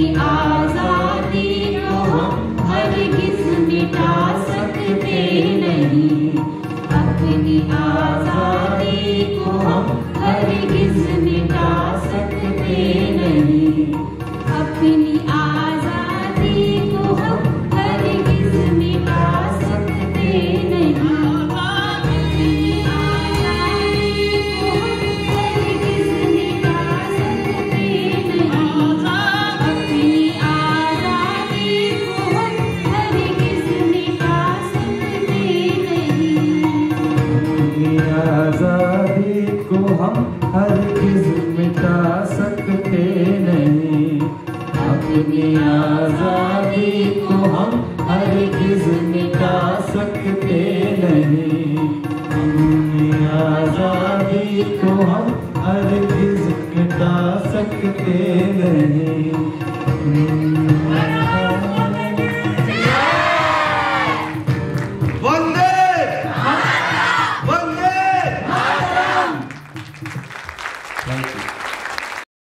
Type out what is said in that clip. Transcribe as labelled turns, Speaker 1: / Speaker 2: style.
Speaker 1: आजादी को हम हरगिज मिटा सकते नहीं। अपनी आजादी को हम हरगिज मिटा सकते नहीं। अपनी आजादी को हम हरगिज मिटा सकते नहीं। अपनी आजादी को हम हरगिज मिटा सकते नहीं। अपनी आजादी को हम हरगिज मिटा सकते नहीं।
Speaker 2: अपनी आजादी को हम हरगिज मिटा सकते नहीं। अपनी आजादी को हम हरगिज मिटा सकते नहीं। अपनी आजादी को हम हरगिज मिटा सकते नहीं।